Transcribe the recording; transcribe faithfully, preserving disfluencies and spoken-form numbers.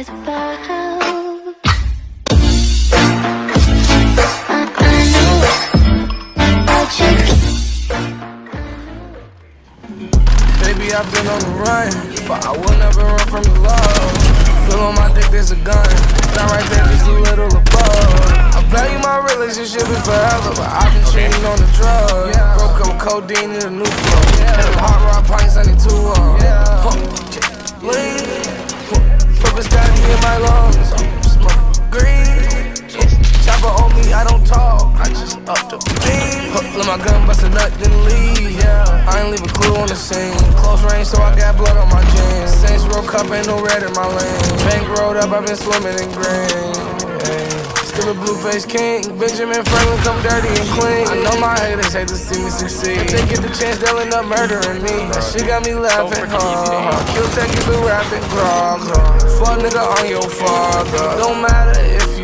lies about. Baby, I've been on the run, but I will never run from your love. Feel on my dick, there's a gun. Not right there, just a little above. I value my relationship is forever, but I've been cheating on the drug. Yeah. Broke up with codeine in a new club. Yeah. Had them hard rock pints, I need two of them. Yeah. Huh. Lean. Purpose got me in my lungs. I'm smoking green. Chopper on me, I don't talk. I just up the beam. Huh. Let my gun bust a nut, then leave. Yeah. I ain't leave a clue on the scene. Close range, so I got blood on my jeans. Saints Row Cup, ain't no red in my lane. Bank rolled up, I've been swimming in green. Hey. Still a Blueface king. Benjamin Franklin come dirty and clean. I know my haters hate to see me succeed. If they get the chance, they'll end up murdering me. That shit got me laughing, huh? Kill tech, you been rapping, grog. Fuck nigga on your father. Don't matter if you